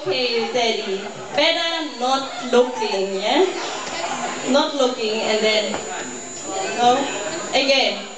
Okay, Teddy. Better not looking, yeah? Not looking and then, no? Again.